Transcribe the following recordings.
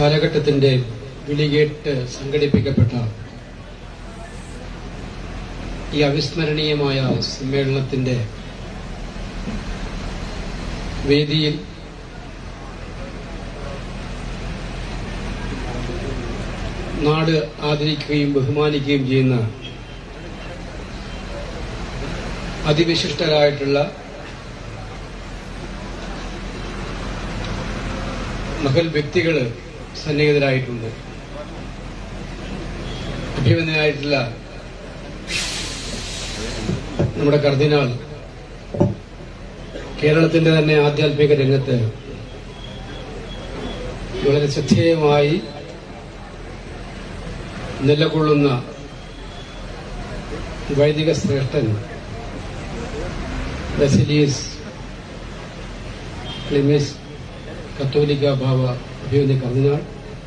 കാലഘട്ടത്തിന്റെ വിളികേട്ട് സംഘടിപ്പിക്കപ്പെട്ട ഈ അവിസ്മരണീയമായ സമ്മേളനത്തിന്റെ വേദിയിൽ നാട് ആദരിക്കുകയും ബഹുമാനിക്കുകയും ചെയ്യുന്ന അതിവിശിഷ്ടരായിട്ടുള്ള മഹൽ വ്യക്തികൾ സന്നിഹിതരായിട്ടുണ്ട്. അഭിമന്യനായിട്ടുള്ള നമ്മുടെ കർദിനാൾ കേരളത്തിന്റെ തന്നെ ആധ്യാത്മിക രംഗത്ത് വളരെ ശ്രദ്ധേയമായി നിലകൊള്ളുന്ന വൈദിക ശ്രേഷ്ഠൻ ബസിലിയസ് ക്ലിമിസ് കത്തോലിക്ക ബാവ അഭിമന്യ കർദിനാൾ,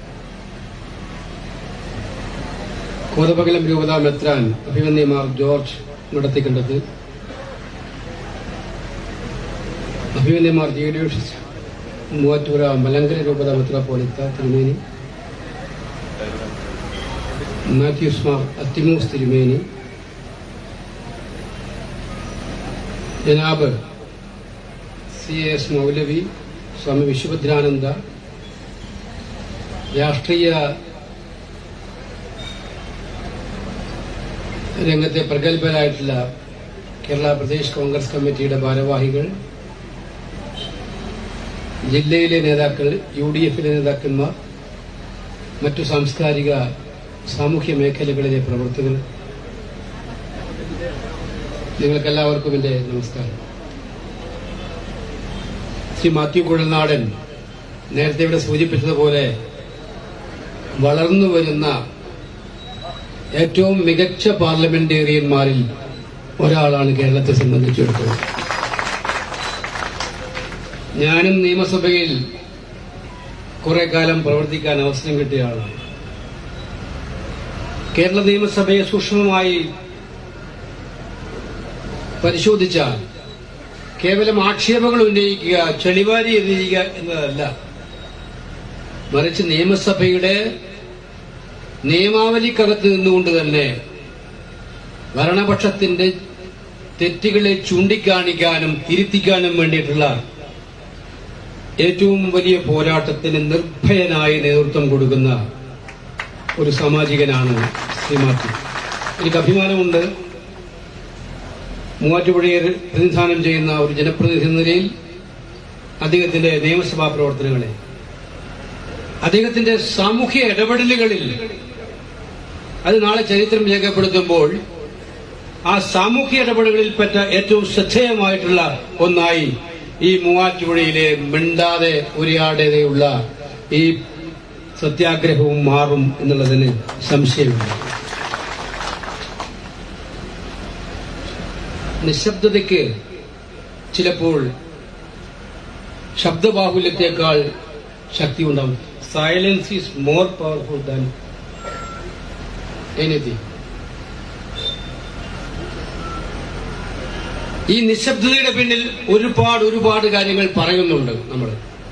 കോതമംഗലം രൂപതാ മെത്രാൻ അഭിമന്യമാർ ജോർജ് നടത്തിക്കണ്ടത്, അഭിമന്യമാർ ജേഡിയോസ് മൂവാറ്റുപുഴ മലങ്കര രൂപതാ മെത്രാപ്പോലീത്ത തിരുമേനി, മാത്യൂസ് മാർ അത്തിമൂസ് തിരുമേനി, ജനാബ് CAS മൗലവി സ്വാമി വിശ്വഭദ്രാനന്ദ, രാഷ്ട്രീയ രംഗത്തെ പ്രഗത്ഭരായിട്ടുള്ള കേരള പ്രദേശ് കോൺഗ്രസ് കമ്മിറ്റിയുടെ ഭാരവാഹികൾ, ജില്ലയിലെ നേതാക്കൾ, UDF-ലെ നേതാക്കന്മാർ, മറ്റു സാംസ്കാരിക സാമൂഹ്യ മേഖലകളിലെ പ്രവർത്തകർ, നിങ്ങൾക്കെല്ലാവർക്കും എന്റെ നമസ്കാരം. ശ്രീ മാത്യു കുഴൽനാടൻ നേരത്തെ ഇവിടെ സൂചിപ്പിച്ചതുപോലെ വളർന്നു വരുന്ന ഏറ്റവും മികച്ച പാർലമെന്റേറിയന്മാരിൽ ഒരാളാണ് കേരളത്തെ സംബന്ധിച്ചിടത്തോളം. ഞാനും നിയമസഭയിൽ കുറെ കാലം പ്രവർത്തിക്കാൻ അവസരം കിട്ടിയ ആളാണ്. കേരള നിയമസഭയെ സൂക്ഷ്മമായി പരിശോധിച്ചാൽ കേവലം ആക്ഷേപങ്ങൾ ഉന്നയിക്കുക, ചെളിവാരി എറിയുക എന്നതല്ല, മറിച്ച് നിയമസഭയുടെ നിയമാവലിക്കകത്ത് നിന്നുകൊണ്ട് തന്നെ ഭരണപക്ഷത്തിന്റെ തെറ്റുകളെ ചൂണ്ടിക്കാണിക്കാനും തിരുത്തിക്കാനും വേണ്ടിയിട്ടുള്ള ഏറ്റവും വലിയ പോരാട്ടത്തിന് നിർഭയനായി നേതൃത്വം കൊടുക്കുന്ന ഒരു സാമാജികനാണ് ശ്രീ മാത്യു. എനിക്ക് അഭിമാനമുണ്ട്, മൂവാറ്റുപുഴയെ പ്രതിനിധാനം ചെയ്യുന്ന ഒരു ജനപ്രതിനിധി എന്ന നിലയിൽ അദ്ദേഹത്തിന്റെ നിയമസഭാ പ്രവർത്തനങ്ങളെ, അദ്ദേഹത്തിന്റെ സാമൂഹ്യ ഇടപെടലുകളിൽ, അത് നാളെ ചരിത്രം രേഖപ്പെടുത്തുമ്പോൾ ആ സാമൂഹ്യ ഇടപെടലുകളിൽപ്പെട്ട ഏറ്റവും ശ്രദ്ധേയമായിട്ടുള്ള ഒന്നായി ഈ മൂവാറ്റുപുഴയിലെ മിണ്ടാതെ ഉരിയാടാതെയുള്ള ഈ സത്യാഗ്രഹവും മാറും എന്നുള്ളതിന് സംശയമില്ല. നിശബ്ദതയ്ക്ക് ചിലപ്പോൾ ശബ്ദബാഹുല്യത്തെക്കാൾ ശക്തി ഉണ്ടാവും. Silence is more powerful than anything. ഈ നിശബ്ദതയുടെ പിന്നിൽ ഒരുപാട് കാര്യങ്ങൾ പറയുന്നുണ്ട്. നമ്മൾ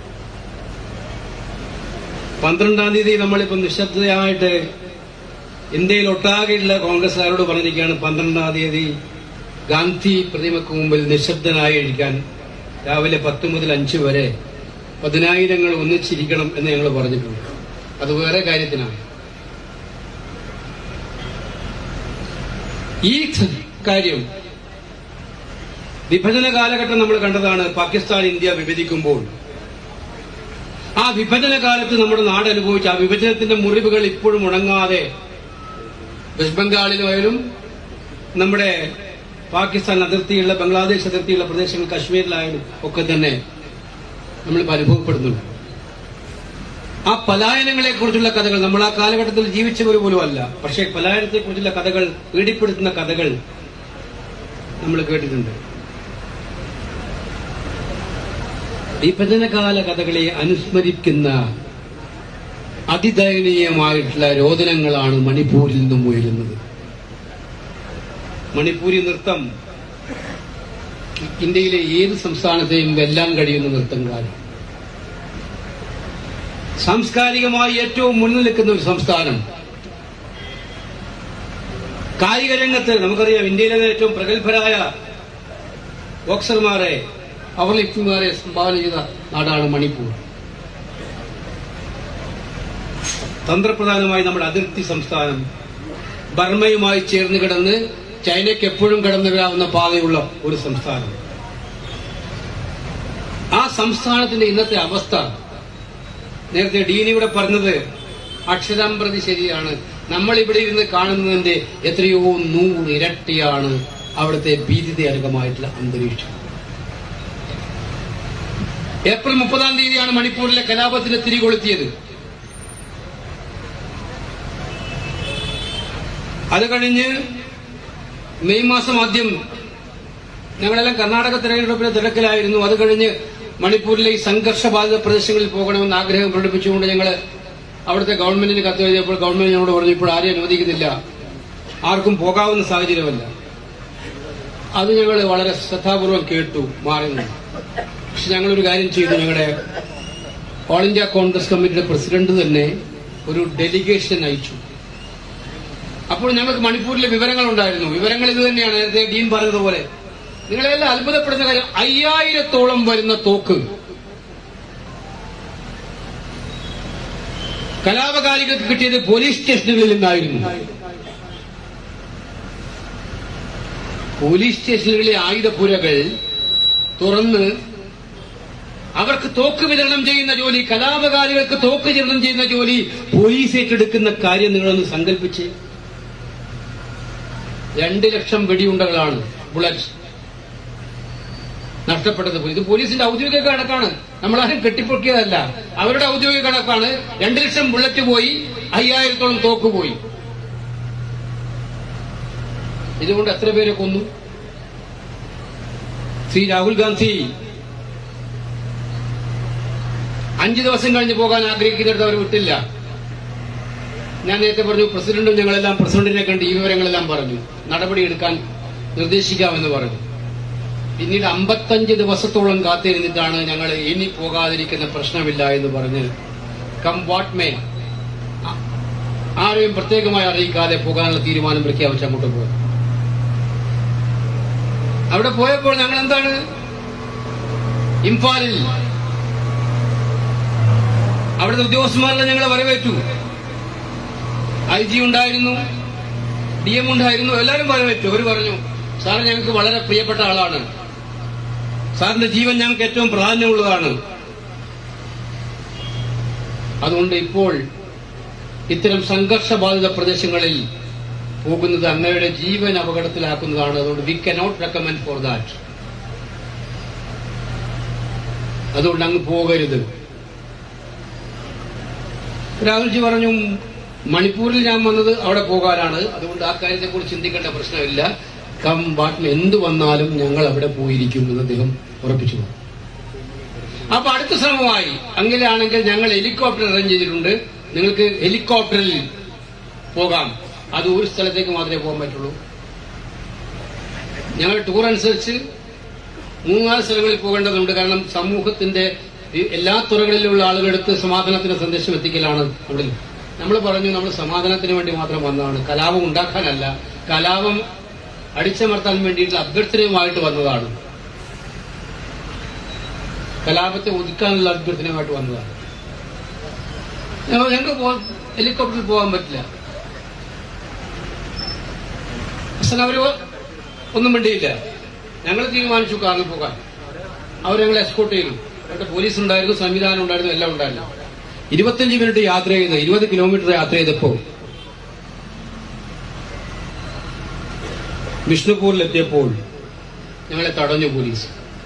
12-ാം തീയതി നമ്മളിപ്പോൾ നിശബ്ദതയായിട്ട് ഇന്ത്യയിൽ ഒട്ടാകെയുള്ള കോൺഗ്രസുകാരോട് പറഞ്ഞിരിക്കുകയാണ്, 12-ാം തീയതി ഗാന്ധി പ്രതിമയ്ക്ക് മുമ്പിൽ നിശബ്ദനായി ഇരിക്കാൻ രാവിലെ 10 മുതൽ 5 വരെ 10,000 ഒന്നിച്ചിരിക്കണം എന്ന് ഞങ്ങൾ പറഞ്ഞിട്ടുണ്ട്. അത് വേറെ കാര്യത്തിനാണ്. ഈ കാര്യം വിഭജന കാലഘട്ടം നമ്മൾ കണ്ടതാണ്. പാകിസ്ഥാൻ ഇന്ത്യ വിഭജിക്കുമ്പോൾ ആ വിഭജന കാലത്ത് നമ്മുടെ നാട് അനുഭവിച്ച ആ വിഭജനത്തിന്റെ മുറിവുകൾ ഇപ്പോഴും ഉണങ്ങാതെ വെസ്റ്റ് ബംഗാളിലായാലും നമ്മുടെ പാകിസ്ഥാൻ അതിർത്തിയുള്ള ബംഗ്ലാദേശ് അതിർത്തിയുള്ള പ്രദേശങ്ങൾ കശ്മീരിലായാലും ഒക്കെ തന്നെ നമ്മളിപ്പോൾ അനുഭവപ്പെടുന്നുണ്ട്. ആ പലായനങ്ങളെക്കുറിച്ചുള്ള കഥകൾ നമ്മൾ ആ കാലഘട്ടത്തിൽ ജീവിച്ചവർ പോലും അല്ല, പക്ഷേ പലായനത്തെക്കുറിച്ചുള്ള കഥകൾ, പീഡിപ്പെടുത്തുന്ന കഥകൾ നമ്മൾ കേട്ടിട്ടുണ്ട്. വിഭജനകാല കഥകളെ അനുസ്മരിക്കുന്ന അതിദയനീയമായിട്ടുള്ള രോദനങ്ങളാണ് മണിപ്പൂരിൽ നിന്നും ഉയരുന്നത്. മണിപ്പൂരി നൃത്തം ഇന്ത്യയിലെ ഏത് സംസ്ഥാനത്തെയും വെല്ലാൻ കഴിയുന്ന നൃത്തം കാര്യം. സാംസ്കാരികമായി ഏറ്റവും മുന്നിൽ നിൽക്കുന്ന ഒരു സംസ്ഥാനം. കായിക രംഗത്ത് നമുക്കറിയാം, ഇന്ത്യയിലെ ഏറ്റവും പ്രഗത്ഭരായ ബോക്സർമാരെ, പവർ ലിഫ്റ്റിംഗുകാരെ സംഭാവന ചെയ്ത നാടാണ് മണിപ്പൂർ. തന്ത്രപ്രധാനമായി നമ്മുടെ അതിർത്തി സംസ്ഥാനം, ബർമയുമായി ചേർന്ന് കിടന്ന് ചൈനയ്ക്ക് എപ്പോഴും കടന്നു വരാവുന്ന പാതയുള്ള ഒരു സംസ്ഥാനം. ആ സംസ്ഥാനത്തിന്റെ ഇന്നത്തെ അവസ്ഥ നേരത്തെ ഡീൻ ഇവിടെ പറഞ്ഞത് അക്ഷരം പ്രതി ശരിയാണ്. നമ്മൾ ഇവിടെ ഇരുന്ന് കാണുന്നതിന്റെ എത്രയോ 100 ഇരട്ടിയാണ് അവിടുത്തെ ഭീതിതരകമായിട്ടുള്ള അന്തരീക്ഷം. ഏപ്രിൽ 30-ാം തീയതിയാണ് മണിപ്പൂരിലെ കലാപത്തിന് തിരികൊളുത്തിയത്. അത് കഴിഞ്ഞ് മെയ് മാസം ആദ്യം ഞങ്ങളെല്ലാം കർണാടക തെരഞ്ഞെടുപ്പിന്റെ തിരക്കിലായിരുന്നു. അത് കഴിഞ്ഞ് മണിപ്പൂരിലെ ഈ സംഘർഷബാധിത പ്രദേശങ്ങളിൽ പോകണമെന്ന് ആഗ്രഹം പ്രകടിപ്പിച്ചുകൊണ്ട് ഞങ്ങൾ അവിടുത്തെ ഗവൺമെന്റിന് കത്ത് എഴുതിയപ്പോൾ ഗവൺമെന്റ് ഞങ്ങളോട് പറഞ്ഞു, ഇപ്പോൾ ആരെയും അനുവദിക്കുന്നില്ല, ആർക്കും പോകാവുന്ന സാഹചര്യമല്ല. അത് ഞങ്ങൾ വളരെ ശ്രദ്ധാപൂർവം കേട്ടു, മാറി നിന്നു. പക്ഷെ ഞങ്ങളൊരു കാര്യം ചെയ്തു. ഞങ്ങളുടെ ഓൾ ഇന്ത്യ കോൺഗ്രസ് കമ്മിറ്റിയുടെ പ്രസിഡന്റ് തന്നെ ഒരു ഡെലിഗേഷൻ അയച്ചു. അപ്പോൾ ഞങ്ങൾക്ക് മണിപ്പൂരിലെ വിവരങ്ങൾ ഉണ്ടായിരുന്നു. വിവരങ്ങൾ ഇത് തന്നെയാണ്, നേരത്തെ ഡീൻ പറഞ്ഞതുപോലെ. നിങ്ങളെല്ലാം അത്ഭുതപ്പെടുന്ന കാര്യം, 5000-ഓളം വരുന്ന തോക്ക് കലാപകാരികൾക്ക് കിട്ടിയത് പോലീസ് സ്റ്റേഷനുകളിൽ നിന്നായിരുന്നു. പോലീസ് സ്റ്റേഷനുകളിലെ ആയുധപ്പുരകൾ തുറന്ന് അവർക്ക് തോക്ക് വിതരണം ചെയ്യുന്ന ജോലി, കലാപകാരികൾക്ക് തോക്ക് വിതരണം ചെയ്യുന്ന ജോലി പോലീസ് ഏറ്റെടുക്കുന്ന കാര്യം നിങ്ങളൊന്ന് സങ്കല്പിച്ച്. 2 ലക്ഷം വെടിയുണ്ടകളാണ്, ബുള്ളറ്റ് നഷ്ടപ്പെട്ടത്. ഇത് പോലീസിന്റെ ഔദ്യോഗിക കണക്കാണ്, നമ്മളാരും കെട്ടിപ്പൊക്കിയതല്ല. അവരുടെ ഔദ്യോഗിക കണക്കാണ്. 2 ലക്ഷം ബുള്ളറ്റ് പോയി, 5000-ഓളം തോക്ക് പോയി. ഇതുകൊണ്ട് എത്ര പേരെ കൊന്നു? ശ്രീ രാഹുൽ ഗാന്ധി 5 ദിവസം കഴിഞ്ഞ് പോകാൻ ആഗ്രഹിക്കുന്നിടത്ത് അവർ വിട്ടില്ല. ഞാൻ നേരത്തെ പറഞ്ഞു, പ്രസിഡന്റും ഞങ്ങളെല്ലാം പ്രസിഡന്റിനെ കണ്ട് ഈ വിവരങ്ങളെല്ലാം പറഞ്ഞു, നടപടിയെടുക്കാൻ നിർദ്ദേശിക്കാമെന്ന് പറഞ്ഞു. പിന്നീട് 55 ദിവസത്തോളം കാത്തിരുന്നിട്ടാണ് ഞങ്ങൾ ഇനി പോകാതിരിക്കുന്ന പ്രശ്നമില്ല എന്ന് പറഞ്ഞ് കം വാട്ട് മേ, ആരെയും പ്രത്യേകമായി അറിയിക്കാതെ പോകാനുള്ള തീരുമാനം പ്രഖ്യാപിച്ച് അങ്ങോട്ട് പോയി. അവിടെ പോയപ്പോൾ ഞങ്ങൾ എന്താണ്, ഇംഫാലിൽ അവിടുത്തെ ഉദ്യോഗസ്ഥന്മാരെല്ലാം ഞങ്ങളെ വരവേറ്റു. IG ഉണ്ടായിരുന്നു, DM ഉണ്ടായിരുന്നു, എല്ലാവരും വരവേറ്റു. അവർ പറഞ്ഞു, സാർ ഞങ്ങൾക്ക് വളരെ പ്രിയപ്പെട്ട ആളാണ്, സാറിന്റെ ജീവൻ ഞങ്ങൾക്ക് ഏറ്റവും പ്രാധാന്യമുള്ളതാണ്. അതുകൊണ്ട് ഇപ്പോൾ ഇത്തരം സംഘർഷബാധിത പ്രദേശങ്ങളിൽ പോകുന്നത് അങ്ങയുടെ ജീവൻ അപകടത്തിലാക്കുന്നതാണ്. അതുകൊണ്ട് we cannot recommend for that. അതുകൊണ്ട് അങ്ങ് പോകരുത്. രാഹുൽജി പറഞ്ഞു, മണിപ്പൂരിൽ ഞാൻ വന്നത് അവിടെ പോകാനാണ്, അതുകൊണ്ട് ആ കാര്യത്തെക്കുറിച്ച് ചിന്തിക്കേണ്ട പ്രശ്നമില്ല. കം വാട്ട് എന്ത് വന്നാലും ഞങ്ങൾ അവിടെ പോയിരിക്കും എന്ന് അദ്ദേഹം ഉറപ്പിച്ചു. അപ്പൊ അടുത്ത ശ്രമമായി, അങ്ങനെയാണെങ്കിൽ ഞങ്ങൾ ഹെലികോപ്റ്റർ അറേഞ്ച് ചെയ്തിട്ടുണ്ട്, നിങ്ങൾക്ക് ഹെലികോപ്റ്ററിൽ പോകാം. അത് ഒരു സ്ഥലത്തേക്ക് മാത്രമേ പോകാൻ പറ്റുള്ളൂ. ഞങ്ങൾ ടൂർ അനുസരിച്ച് 3-4 സ്ഥലങ്ങളിൽ പോകേണ്ടതുണ്ട്. കാരണം സമൂഹത്തിന്റെ എല്ലാ തുറകളിലുള്ള ആളുകളെടുത്ത് സമാധാനത്തിന്റെ സന്ദേശം എത്തിക്കലാണ് നമ്മൾ പറഞ്ഞു. നമ്മൾ സമാധാനത്തിന് വേണ്ടി മാത്രം വന്നതാണ്, കലാപം ഉണ്ടാക്കാനല്ല. കലാപം അടിച്ചമർത്താൻ വേണ്ടിയിട്ടുള്ള അഭ്യർത്ഥനയുമായിട്ട് വന്നതാണ്. കലാപത്തെ ഒതുക്കാനുള്ള അഭ്യർത്ഥനയുമായിട്ട് വന്നതാണ്. ഞങ്ങൾക്ക് ഹെലികോപ്റ്ററിൽ പോകാൻ പറ്റില്ല. അവര് ഒന്നും വേണ്ടിയില്ല. ഞങ്ങൾ തീരുമാനിച്ചു കാറിൽ പോകാൻ. അവർ ഞങ്ങളെ എസ്കോർട്ട് ചെയ്തു. അവിടെ പോലീസ് ഉണ്ടായിരുന്നു, സംവിധാനം ഉണ്ടായിരുന്നു, എല്ലാം ഉണ്ടായിരുന്നു. 25 മിനിറ്റ് യാത്ര ചെയ്ത് 20 കിലോമീറ്റർ യാത്ര ചെയ്തപ്പോ വിഷ്ണുപൂരിലെത്തിയപ്പോൾ ഞങ്ങളെ തടഞ്ഞു പോലീസ്.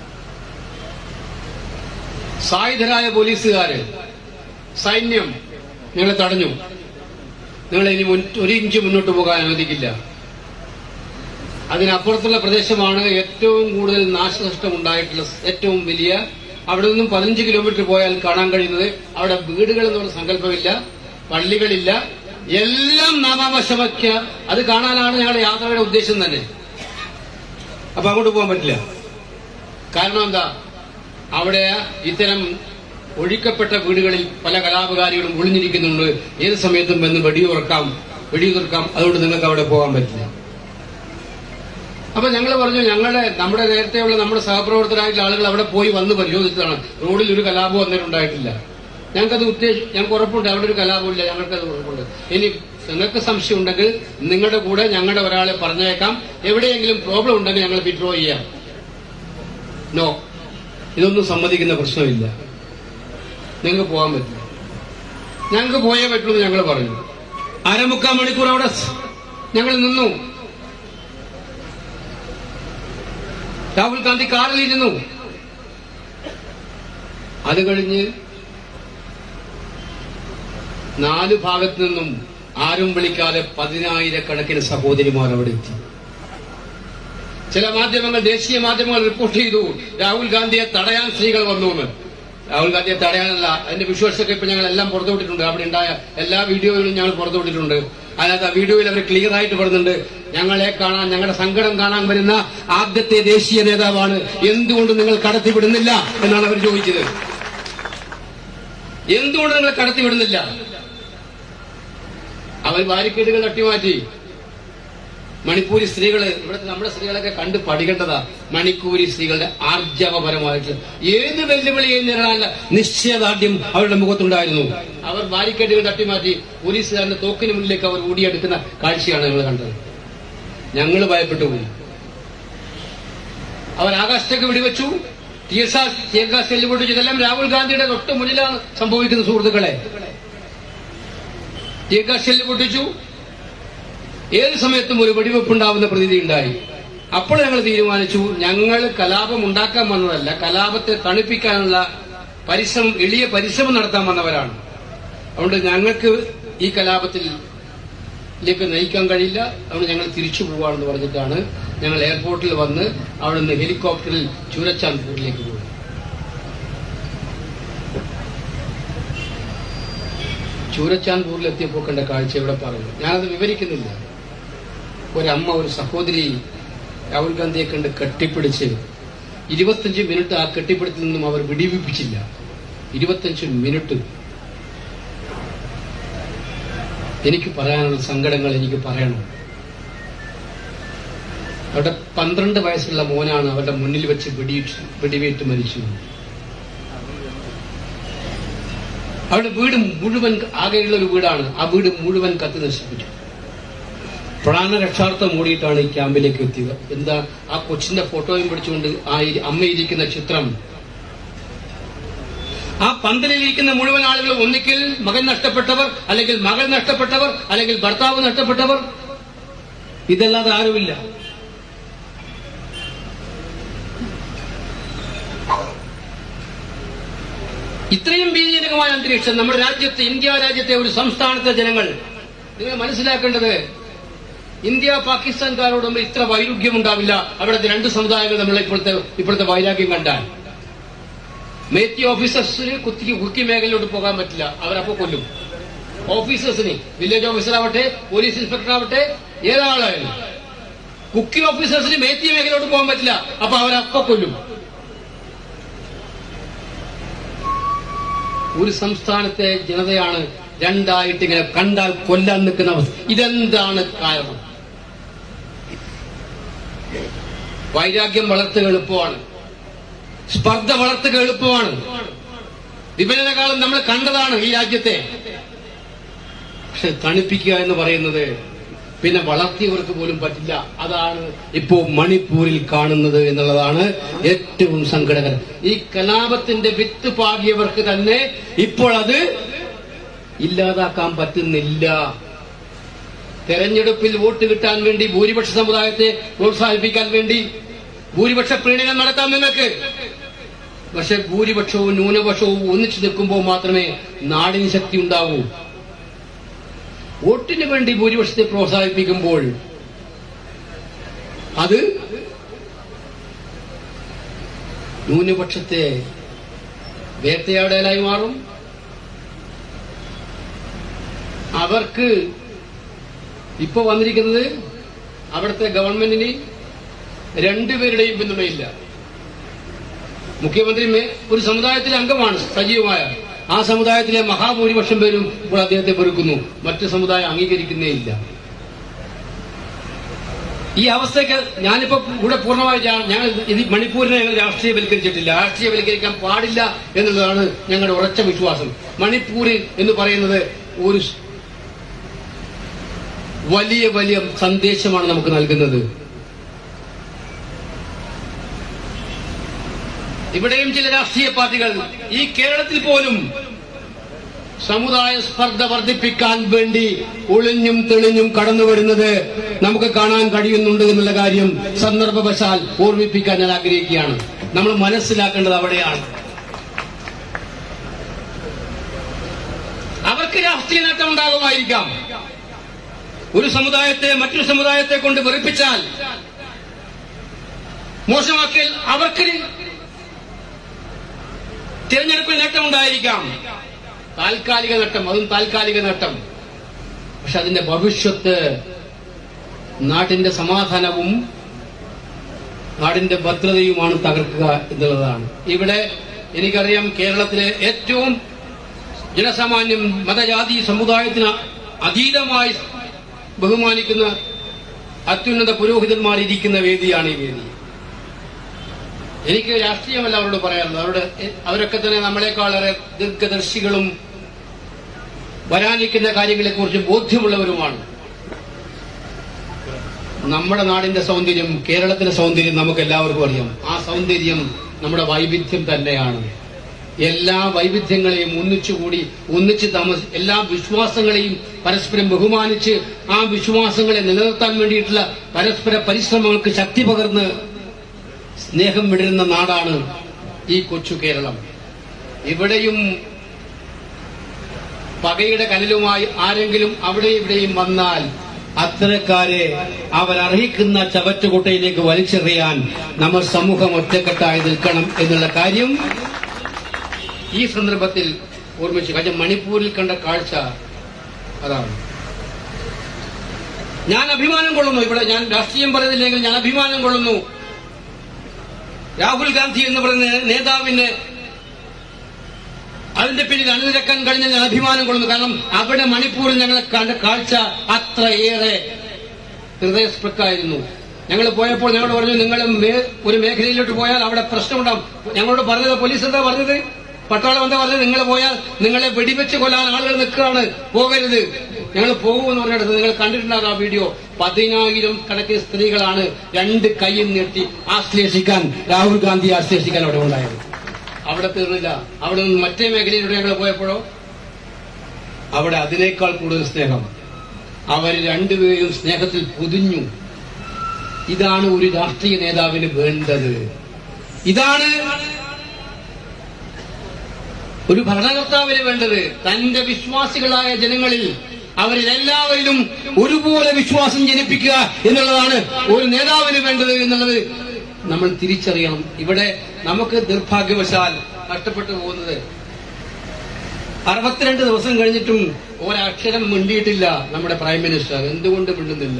സായുധരായ പോലീസുകാര്, സൈന്യം ഞങ്ങളെ തടഞ്ഞു. നിങ്ങളെ ഇനി 1 ഇഞ്ച് മുന്നോട്ട് പോകാൻ അനുവദിക്കില്ല. അതിനപ്പുറത്തുള്ള പ്രദേശമാണ് ഏറ്റവും കൂടുതൽ നാശനഷ്ടം ഉണ്ടായിട്ടുള്ള ഏറ്റവും വലിയ. അവിടെ നിന്നും 15 കിലോമീറ്റർ പോയാൽ കാണാൻ കഴിയുന്നത് അവിടെ വീടുകൾ എന്നുള്ള സങ്കല്പമില്ല, പള്ളികളില്ല, എല്ലാം നാമാവശമാക്കിയ. അത് കാണാനാണ് ഞങ്ങളുടെ യാത്രയുടെ ഉദ്ദേശം തന്നെ. അപ്പൊ അങ്ങോട്ട് പോകാൻ പറ്റില്ല. കാരണം എന്താ, അവിടെ ഇത്തരം ഒഴിക്കപ്പെട്ട വീടുകളിൽ പല കലാപകാരികളും ഒളിഞ്ഞിരിക്കുന്നുണ്ട്. ഏത് സമയത്തും വന്ന് വെടിയുതിർക്കാം. അതുകൊണ്ട് നിങ്ങൾക്ക് അവിടെ പോകാൻ പറ്റില്ല. അപ്പൊ ഞങ്ങൾ പറഞ്ഞു, നമ്മുടെ നേരത്തെയുള്ള നമ്മുടെ സഹപ്രവർത്തകരായിട്ടുള്ള ആളുകൾ അവിടെ പോയി വന്ന് പരിശോധിച്ചതാണ്. റോഡിൽ ഒരു കലാപം അന്നേരമുണ്ടായിട്ടില്ല. ഞങ്ങൾക്ക് ഉറപ്പുണ്ട് അവിടെ ഒരു കലാപമില്ല. ഞങ്ങൾക്കത് ഉറപ്പുണ്ട്. ഇനി നിങ്ങൾക്ക് സംശയം ഉണ്ടെങ്കിൽ നിങ്ങളുടെ കൂടെ ഞങ്ങളുടെ ഒരാളെ പറഞ്ഞേക്കാം. എവിടെയെങ്കിലും പ്രോബ്ലം ഉണ്ടെങ്കിൽ ഞങ്ങൾ വിഡ്രോ ചെയ്യാം. നോ, ഇതൊന്നും സമ്മതിക്കുന്ന പ്രശ്നമില്ല. നിങ്ങൾക്ക് പോകാൻ പറ്റില്ല. ഞങ്ങൾക്ക് പോയേ പറ്റുള്ളൂ ഞങ്ങൾ പറഞ്ഞു. 1/4 മണിക്കൂർ അവിടെ ഞങ്ങൾ നിന്നു. രാഹുൽ ഗാന്ധി കാറിലിരുന്നു. അത് കഴിഞ്ഞ് 4 ഭാഗത്തു നിന്നും ആരും വിളിക്കാതെ 10,000-കണക്കിന് സഹോദരിമാർ അവിടെ എത്തി. ചില മാധ്യമങ്ങൾ, ദേശീയ മാധ്യമങ്ങൾ റിപ്പോർട്ട് ചെയ്തു രാഹുൽ ഗാന്ധിയെ തടയാൻ സ്ത്രീകൾ വന്നുവെന്ന്. രാഹുൽ ഗാന്ധിയെ തടയാനല്ല, അതിന്റെ വിഷ്വൽസൊക്കെ ഇപ്പൊ ഞങ്ങൾ എല്ലാം പുറത്തുവിട്ടിട്ടുണ്ട്. അവിടെ ഉണ്ടായ എല്ലാ വീഡിയോകളും ഞങ്ങൾ പുറത്തുവിട്ടിട്ടുണ്ട്. അതിനകത്ത് ആ വീഡിയോയിൽ അവർ ക്ലിയർ ആയിട്ട് പറയുന്നുണ്ട്, ഞങ്ങളെ കാണാൻ, ഞങ്ങളുടെ സങ്കടം കാണാൻ വരുന്ന ആദ്യത്തെ ദേശീയ നേതാവാണ്, എന്തുകൊണ്ട് നിങ്ങൾ കടത്തിവിടുന്നില്ല എന്നാണ് അവർ ചോദിച്ചത്. എന്തുകൊണ്ട് നിങ്ങൾ കടത്തിവിടുന്നില്ല? അവർ ബാരിക്കേഡുകൾ തട്ടിമാറ്റി. മണിപ്പൂരി സ്ത്രീകള്, ഇവിടുത്തെ നമ്മുടെ സ്ത്രീകളൊക്കെ കണ്ട് പഠിക്കേണ്ടതാ. മണിപ്പൂരി സ്ത്രീകളുടെ ആർജവപരമായിട്ട് ഏത് വെല്ലുവിളിയെയും നേരിടാനുള്ള നിശ്ചയദാർഢ്യം അവരുടെ മുഖത്തുണ്ടായിരുന്നു. അവർ ബാരിക്കേഡുകൾ തട്ടിമാറ്റി പോലീസുകാരന്റെ തോക്കിന് മുന്നിലേക്ക് അവർ ഓടിയെടുക്കുന്ന കാഴ്ചയാണ് ഞങ്ങൾ കണ്ടത്. ഞങ്ങൾ ഭയപ്പെട്ടു പോയി. അവർ ആകാശത്തേക്ക് വെടിവെച്ചു, ടീർ ഗ്യാസ് ഷെല്ല് പൊട്ടിച്ചു. ഇതെല്ലാം രാഹുൽ ഗാന്ധിയുടെ തൊട്ട് മുന്നിലാണ് സംഭവിക്കുന്ന സുഹൃത്തുക്കളെ. ടീർ ഗ്യാസ് ഷെല്ല് പൊട്ടിച്ചു. ഏത് സമയത്തും ഒരു വെടിവെപ്പുണ്ടാവുന്ന പ്രതീതി ഉണ്ടായി. അപ്പോൾ ഞങ്ങൾ തീരുമാനിച്ചു, ഞങ്ങൾ കലാപം ഉണ്ടാക്കാൻ വന്നതല്ല, കലാപത്തെ തണുപ്പിക്കാനുള്ള എളിയ പരിശ്രമം നടത്താൻ വന്നവരാണ്. അതുകൊണ്ട് ഞങ്ങൾക്ക് ഈ കലാപത്തിലേക്ക് നയിക്കാൻ കഴിയില്ല. അതുകൊണ്ട് ഞങ്ങൾ തിരിച്ചു പോവാണെന്ന് പറഞ്ഞിട്ടാണ് ഞങ്ങൾ എയർപോർട്ടിൽ വന്ന് അവിടെ നിന്ന് ഹെലികോപ്റ്ററിൽ ചൂരച്ചാൻപൂരിലേക്ക് പോയി. ചൂരച്ചാൻപൂരിലെത്തിയപ്പോൾ കണ്ട കാഴ്ച ഇവിടെ പറഞ്ഞു. ഞാനത് വിവരിക്കുന്നില്ല. ഒരമ്മ, ഒരു സഹോദരി രാഹുൽ ഗാന്ധിയെ കണ്ട് കെട്ടിപ്പിടിച്ച് 25 മിനിറ്റ് ആ കെട്ടിപ്പിടുത്തിൽ നിന്നും അവർ വിടിവിപ്പിച്ചില്ല. 25 മിനിറ്റ്. എനിക്ക് പറയാനുള്ള സങ്കടങ്ങൾ എനിക്ക് പറയണം. അവിടെ 12 വയസ്സുള്ള മോനാണ് അവരുടെ മുന്നിൽ വെച്ച് വെടിവേറ്റ് മരിച്ചു. അവരുടെ വീട് മുഴുവൻ, ആകെയുള്ള ഒരു വീടാണ്, ആ വീട് മുഴുവൻ കത്തി നശിപ്പിച്ചു. പ്രാണരക്ഷാർത്ഥം ഓടിയിട്ടാണ് ഈ ക്യാമ്പിലേക്ക് എത്തിയത്. എന്താ, ആ കൊച്ചിന്റെ ഫോട്ടോയും പിടിച്ചുകൊണ്ട് ആ അമ്മയിരിക്കുന്ന ചിത്രം. ആ പന്തലിലിരിക്കുന്ന മുഴുവൻ ആളുകൾ ഒന്നിക്കൽ മകൻ നഷ്ടപ്പെട്ടവർ, അല്ലെങ്കിൽ മകൾ നഷ്ടപ്പെട്ടവർ, അല്ലെങ്കിൽ ഭർത്താവ് നഷ്ടപ്പെട്ടവർ. ഇതല്ലാതെ ആരുമില്ല. ഇത്രയും ഭീതിജനകമായ അന്തരീക്ഷം നമ്മുടെ രാജ്യത്ത്, ഇന്ത്യ രാജ്യത്തെ ഒരു സംസ്ഥാനത്തെ ജനങ്ങൾ, നിങ്ങൾ മനസ്സിലാക്കേണ്ടത്, ഇന്ത്യ പാകിസ്ഥാൻകാരോട് നമ്മൾ ഇത്ര വൈരുദ്ധ്യം ഉണ്ടാവില്ല. അവിടുത്തെ 2 സമുദായങ്ങൾ നമ്മൾ ഇപ്പോഴത്തെ വൈരാഗ്യം കണ്ടാൽ. മേത്തി ഓഫീസേഴ്സിന് കുക്കി മേഖലയിലോട്ട് പോകാൻ പറ്റില്ല, അവരപ്പോ കൊല്ലും. ഓഫീസേഴ്സിന്, വില്ലേജ് ഓഫീസറാവട്ടെ, പോലീസ് ഇൻസ്പെക്ടർ ആവട്ടെ, ഏതാളായാലും കുക്കി ഓഫീസേഴ്സിന് മേത്തി മേഖലയിലോട്ട് പോകാൻ പറ്റില്ല, അപ്പൊ അവരപ്പോ കൊല്ലും. ഒരു സംസ്ഥാനത്തെ ജനതയാണ് രണ്ടായിട്ട് ഇങ്ങനെ കണ്ടാൽ കൊല്ലാൻ നിൽക്കുന്ന അവസ്ഥ. ഇതെന്താണ് കാരണം? വൈരാഗ്യം വളർത്തുക എളുപ്പമാണ്, സ്പർദ്ധ വളർത്തുക എളുപ്പമാണ്. വിഭജനകാലം നമ്മൾ കണ്ടതാണ് ഈ രാജ്യത്തെ. പക്ഷെ തണുപ്പിക്കുക എന്ന് പറയുന്നത് പിന്നെ വളർത്തിയവർക്ക് പോലും പറ്റില്ല. അതാണ് ഇപ്പോ മണിപ്പൂരിൽ കാണുന്നത് എന്നുള്ളതാണ് ഏറ്റവും സങ്കടകരം. ഈ കലാപത്തിന്റെ വിത്ത് പാകിയവർക്ക് തന്നെ ഇപ്പോൾ അത് ഇല്ലാതാക്കാൻ പറ്റുന്നില്ല. തെരഞ്ഞെടുപ്പിൽ വോട്ട് കിട്ടാൻ വേണ്ടി, ഭൂരിപക്ഷ സമുദായത്തെ പ്രോത്സാഹിപ്പിക്കാൻ വേണ്ടി ഭൂരിപക്ഷ പ്രീണനം നടത്താം നിങ്ങൾക്ക്. പക്ഷെ ഭൂരിപക്ഷവും ന്യൂനപക്ഷവും ഒന്നിച്ചു നിൽക്കുമ്പോൾ മാത്രമേ നാടിന് ശക്തി ഉണ്ടാവൂ. വോട്ടിന് വേണ്ടി ഭൂരിപക്ഷത്തെ പ്രോത്സാഹിപ്പിക്കുമ്പോൾ അത് ന്യൂനപക്ഷത്തെ വേട്ടയാടലായി മാറും. അവർക്ക് ഇപ്പൊ വന്നിരിക്കുന്നത് അവിടുത്തെ ഗവൺമെന്റിന് 2 പേരുടെയും പിന്തുണയില്ല. മുഖ്യമന്ത്രി ഒരു സമുദായത്തിലെ അംഗമാണ് സജീവമായ. ആ സമുദായത്തിലെ മഹാഭൂരിപക്ഷം പേരും ഇപ്പോൾ അദ്ദേഹത്തെ വെറുക്കുന്നു. മറ്റു സമുദായം അംഗീകരിക്കുന്നേ ഇല്ല. ഈ അവസ്ഥയ്ക്ക് ഞാനിപ്പോ ഇവിടെ പൂർണ്ണമായി ഞങ്ങൾ ഇത് മണിപ്പൂരിനെ ഞങ്ങൾ രാഷ്ട്രീയവൽക്കരിച്ചിട്ടില്ല. രാഷ്ട്രീയവൽക്കരിക്കാൻ പാടില്ല എന്നുള്ളതാണ് ഞങ്ങളുടെ ഉറച്ച വിശ്വാസം. മണിപ്പൂരിൽ എന്ന് പറയുന്നത് ഒരു വലിയ വലിയ സന്ദേശമാണ് നമുക്ക് നൽകുന്നത്. ഇവിടെയും ചില രാഷ്ട്രീയ പാർട്ടികൾ ഈ കേരളത്തിൽ പോലും സമുദായ സ്പർദ്ധ വർദ്ധിപ്പിക്കാൻ വേണ്ടി ഒളിഞ്ഞും തെളിഞ്ഞും കടന്നുവരുന്നത് നമുക്ക് കാണാൻ കഴിയുന്നുണ്ട് എന്നുള്ള കാര്യം സന്ദർഭവശാൽ ഓർമ്മിപ്പിക്കാൻ ഞാൻ ആഗ്രഹിക്കുകയാണ്. നമ്മൾ മനസ്സിലാക്കേണ്ടത് അവിടെയാണ്. അവർക്ക് രാഷ്ട്രീയ നേട്ടം ഉണ്ടാകുമായിരിക്കാം. ഒരു സമുദായത്തെ മറ്റൊരു സമുദായത്തെ കൊണ്ട് വെറുപ്പിച്ചാൽ, മോശമാക്കിയാൽ അവർക്ക് തിരഞ്ഞെടുപ്പിൽ നേട്ടമുണ്ടായിരിക്കാം. താൽക്കാലിക നേട്ടം, അതും താൽക്കാലിക നേട്ടം. പക്ഷെ അതിന്റെ ഭവിഷ്യത്ത് നാട്ടിന്റെ സമാധാനവും നാടിന്റെ ഭദ്രതയുമാണ് തകർക്കുക എന്നുള്ളതാണ്. ഇവിടെ എനിക്കറിയാം, കേരളത്തിലെ ഏറ്റവും ജനസാമാന്യം മതജാതി സമുദായത്തിന് അതീതമായി ബഹുമാനിക്കുന്ന അത്യുന്നത പുരോഹിതന്മാർ ഇരിക്കുന്ന വേദിയാണ് ഈ വേദി. എനിക്ക് രാഷ്ട്രീയമല്ല അവരോട് പറയാറുള്ളത്. അവരൊക്കെ തന്നെ നമ്മളെക്കാളേറെ ദീർഘദർശികളും വരാനിരിക്കുന്ന കാര്യങ്ങളെക്കുറിച്ച് ബോധ്യമുള്ളവരുമാണ്. നമ്മുടെ നാടിന്റെ സൗന്ദര്യം, കേരളത്തിന്റെ സൗന്ദര്യം നമുക്ക് എല്ലാവർക്കും അറിയാം. ആ സൗന്ദര്യം നമ്മുടെ വൈവിധ്യം തന്നെയാണ്. എല്ലാ വൈവിധ്യങ്ങളെയും ഒന്നിച്ച് എല്ലാ വിശ്വാസങ്ങളെയും പരസ്പരം ബഹുമാനിച്ച് ആ വിശ്വാസങ്ങളെ നിലനിർത്താൻ വേണ്ടിയിട്ടുള്ള പരസ്പര പരിശ്രമങ്ങൾക്ക് ശക്തി പകർന്ന് സ്നേഹം വിടരുന്ന നാടാണ് ഈ കൊച്ചു കേരളം. ഇവിടെയും പകയുടെ കനലുമായി ആരെങ്കിലും അവിടെ ഇവിടെയും വന്നാൽ അത്തരക്കാരെ അവരർഹിക്കുന്ന ചവറ്റുകുട്ടയിലേക്ക് വലിച്ചെറിയാൻ നമ്മൾ സമൂഹം ഒറ്റക്കെട്ടായി നിൽക്കണം എന്നുള്ള കാര്യം ഈ സന്ദർഭത്തിൽ ഓർമ്മിച്ചു. കാര്യം മണിപ്പൂരിൽ കണ്ട കാഴ്ച അതാണ്. ഞാൻ അഭിമാനം കൊള്ളുന്നു. ഇവിടെ ഞാൻ രാഷ്ട്രീയം പറയുന്നില്ലെങ്കിൽ ഞാൻ അഭിമാനം കൊള്ളുന്നു. രാഹുൽ ഗാന്ധി എന്ന് പറയുന്ന നേതാവിന് അതിന്റെ പിന്നിൽ അണിനിരക്കാൻ കഴിഞ്ഞ ഞാൻ അഭിമാനം കൊള്ളുന്നു. കാരണം അവിടെ മണിപ്പൂരിൽ ഞങ്ങളെ കണ്ട കാഴ്ച അത്രയേറെ ഹൃദയസ്പൃക്കായിരുന്നു. ഞങ്ങൾ പോയപ്പോൾ ഞങ്ങളോട് പറഞ്ഞു, നിങ്ങൾ ഒരു മേഖലയിലോട്ട് പോയാൽ അവിടെ പ്രശ്നമുണ്ടാവും. ഞങ്ങളോട് പറഞ്ഞത്, പോലീസ് എന്താ പറഞ്ഞത്, പട്ടാളം എന്താ പറഞ്ഞത്, നിങ്ങൾ പോയാൽ നിങ്ങളെ വെടിവെച്ച് കൊല്ലാൻ ആളുകൾ നിൽക്കുകയാണ്, പോകരുത്. ഞങ്ങൾ പോകുമെന്ന് പറഞ്ഞെടുത്ത് നിങ്ങൾ കണ്ടിട്ടുണ്ടാകും ആ വീഡിയോ. 10,000 കണക്കിന് സ്ത്രീകളാണ് രണ്ട് കൈയും നീട്ടി ആശ്ലേഷിക്കാൻ, രാഹുൽ ഗാന്ധി ആശ്ലേഷിക്കാൻ അവിടെ ഉണ്ടായത്. അവിടെ തീർന്നില്ല. അവിടെ നിന്ന് മറ്റേ മേഖലയിലൂടെ ഞങ്ങൾ പോയപ്പോഴോ അവിടെ അതിനേക്കാൾ കൂടുതൽ സ്നേഹം. അവർ രണ്ടുപേരും സ്നേഹത്തിൽ പൊതിഞ്ഞു. ഇതാണ് ഒരു രാഷ്ട്രീയ നേതാവിന് വേണ്ടത്. ഇതാണ് ഒരു ഭരണകർത്താവിന് വേണ്ടത്. തന്റെ വിശ്വാസികളായ ജനങ്ങളിൽ അവരിലെല്ലാവരിലും ഒരുപോലെ വിശ്വാസം ജനിപ്പിക്കുക എന്നുള്ളതാണ് ഒരു നേതാവിന് വേണ്ടത് എന്നുള്ളത് നമ്മൾ തിരിച്ചറിയണം. ഇവിടെ നമുക്ക് നിർഭാഗ്യവശാൽ നഷ്ടപ്പെട്ടു പോകുന്നത് 62 ദിവസം കഴിഞ്ഞിട്ടും ഒരക്ഷരം മിണ്ടിയിട്ടില്ല നമ്മുടെ പ്രൈം മിനിസ്റ്റർ. എന്തുകൊണ്ട് മിണ്ടുന്നില്ല?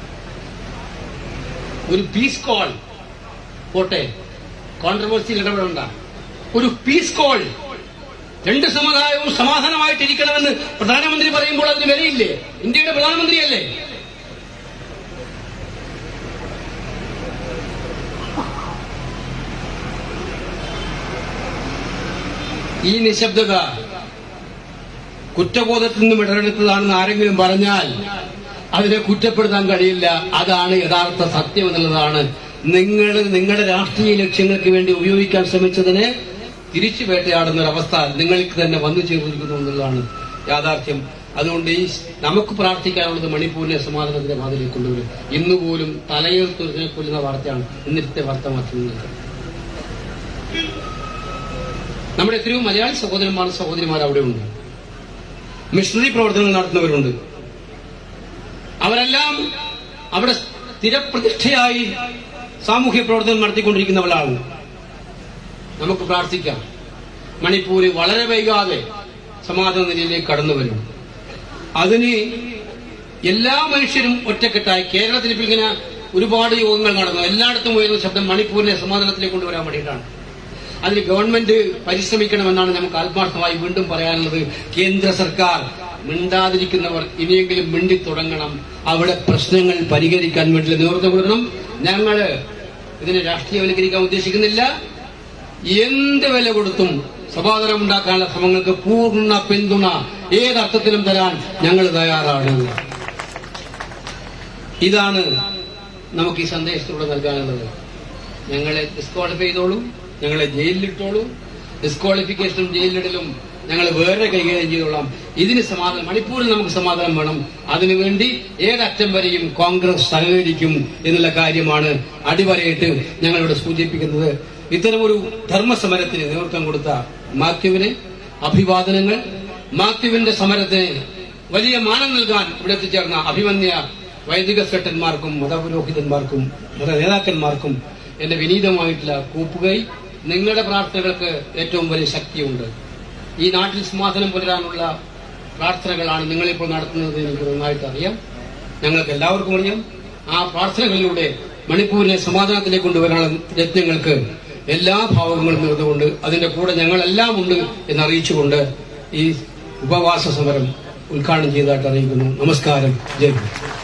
ഒരു പീസ് കോൾ പോട്ടെ, കോൺട്രവേഴ്സിയിൽ ഇടപെടണ്ട. ഒരു പീസ് കോൾ, രണ്ട് സമുദായവും സമാധാനമായിട്ടിരിക്കണമെന്ന് പ്രധാനമന്ത്രി പറയുമ്പോൾ അതിന് വിലയില്ലേ? ഇന്ത്യയുടെ പ്രധാനമന്ത്രിയല്ലേ? ഈ നിശബ്ദത കുറ്റബോധത്തിൽ നിന്നും ഇടപെടുത്തതാണെന്ന് ആരെങ്കിലും പറഞ്ഞാൽ അതിനെ കുറ്റപ്പെടുത്താൻ കഴിയില്ല. അതാണ് യഥാർത്ഥ സത്യം എന്നുള്ളതാണ്. നിങ്ങളുടെ രാഷ്ട്രീയ ലക്ഷ്യങ്ങൾക്ക് വേണ്ടി ഉപയോഗിക്കാൻ ശ്രമിച്ചതിനെ തിരിച്ചു വേട്ടയാടുന്ന ഒരവസ്ഥ നിങ്ങൾക്ക് തന്നെ വന്നു ചേർന്നിരിക്കുന്നു എന്നുള്ളതാണ് യാഥാർത്ഥ്യം. അതുകൊണ്ട് നമുക്ക് പ്രാർത്ഥിക്കാനുള്ളത് മണിപ്പൂരിനെ സമാധാനത്തിന്റെ പാതയിലേക്ക് കൊണ്ടുവരും. ഇന്നുപോലും തലയെടുത്തൊരുതിനെ കൊല്ലുന്ന വാർത്തയാണ് ഇന്നത്തെ വാർത്താ മാധ്യമങ്ങൾക്ക്. നമ്മുടെ എത്രയോ മലയാളി സഹോദരന്മാർ അവിടെ ഉണ്ട്. മിഷണറി പ്രവർത്തനങ്ങൾ നടത്തുന്നവരുണ്ട്. അവരെല്ലാം അവിടെ സ്ഥിരപ്രതിഷ്ഠയായി സാമൂഹ്യ പ്രവർത്തനം നടത്തിക്കൊണ്ടിരിക്കുന്നവരാണ്. നമുക്ക് പ്രാർത്ഥിക്കാം. മണിപ്പൂര് വളരെ വൈകാതെ സമാധാന നിലയിലേക്ക് കടന്നു വരും. അതിന് എല്ലാ മനുഷ്യരും ഒറ്റക്കെട്ടായി, കേരളത്തിൽ ഇപ്പോൾ ഇങ്ങനെ ഒരുപാട് യോഗങ്ങൾ നടന്നു. എല്ലായിടത്തും ഉയർന്ന ശബ്ദം മണിപ്പൂരിനെ സമാധാനത്തിലേക്ക് കൊണ്ടുവരാൻ വേണ്ടിയിട്ടാണ്. അതിന് ഗവൺമെന്റ് പരിശ്രമിക്കണമെന്നാണ് നമുക്ക് ആത്മാർത്ഥമായി വീണ്ടും പറയാനുള്ളത്. കേന്ദ്ര സർക്കാർ മിണ്ടാതിരിക്കുന്നവർ ഇനിയെങ്കിലും മിണ്ടി തുടങ്ങണം. അവിടെ പ്രശ്നങ്ങൾ പരിഹരിക്കാൻ വേണ്ടി നേതൃത്വം കൊടുക്കണം. ഞങ്ങള് ഇതിനെ രാഷ്ട്രീയവൽക്കരിക്കാൻ ഉദ്ദേശിക്കുന്നില്ല. എന്ത് വില കൊടുത്തും സമാധാനം ഉണ്ടാക്കാനുള്ള ശ്രമങ്ങൾക്ക് പൂർണ്ണ പിന്തുണ ഏതർത്ഥത്തിലും തരാൻ ഞങ്ങൾ തയ്യാറാണ്. ഇതാണ് നമുക്ക് ഈ സന്ദേശത്തിലൂടെ നൽകാനുള്ളത്. ഞങ്ങളെ ഡിസ്ക്വാളിഫൈ ചെയ്തോളൂ, ഞങ്ങളെ ജയിലിലിട്ടോളൂ. ഡിസ്ക്വാളിഫിക്കേഷനും ജയിലിലിടലും ഞങ്ങൾ വേറെ കൈകാര്യം ചെയ്തോളാം. ഇതിന് സമാധാനം, മണിപ്പൂരിൽ നമുക്ക് സമാധാനം വേണം. അതിനുവേണ്ടി ഏതറ്റം വരെയും കോൺഗ്രസ് സഹകരിക്കും എന്നുള്ള കാര്യമാണ് അടിവരയിട്ട് ഞങ്ങളിവിടെ സൂചിപ്പിക്കുന്നത്. ഇത്തരമൊരു ധർമ്മസമരത്തിന് നേതൃത്വം കൊടുത്ത മാത്യുവിന് അഭിവാദനങ്ങൾ. മാത്യുവിന്റെ സമരത്തിന് വലിയ മാനം നൽകാൻ ഇവിടെ എത്തിച്ചേർന്ന അഭിമന്യ വൈദിക ശ്രേഷ്ഠന്മാർക്കും മതപുരോഹിതന്മാർക്കും മത നേതാക്കന്മാർക്കും എന്റെ വിനീതമായിട്ടുള്ള കൂപ്പുകൈ. നിങ്ങളുടെ പ്രാർത്ഥനകൾക്ക് ഏറ്റവും വലിയ ശക്തിയുണ്ട്. ഈ നാട്ടിൽ സമാധാനം പുലരാനുള്ള പ്രാർത്ഥനകളാണ് നിങ്ങളിപ്പോൾ നടത്തുന്നത്. എനിക്ക് നന്നായിട്ട് അറിയാം, ഞങ്ങൾക്ക് എല്ലാവർക്കും അറിയാം. ആ പ്രാർത്ഥനകളിലൂടെ മണിപ്പൂരിനെ സമാധാനത്തിലേക്ക് കൊണ്ടുവരാനുള്ള യത്നങ്ങൾക്ക് എല്ലാ ഭാവങ്ങളും നേർന്നുകൊണ്ട് അതിന്റെ കൂടെ ഞങ്ങളെല്ലാം ഉണ്ട് എന്നറിയിച്ചുകൊണ്ട് ഈ ഉപവാസ സമരം ഉദ്ഘാടനം ചെയ്തതായിട്ട് അറിയിക്കുന്നു. നമസ്കാരം. ജയ്.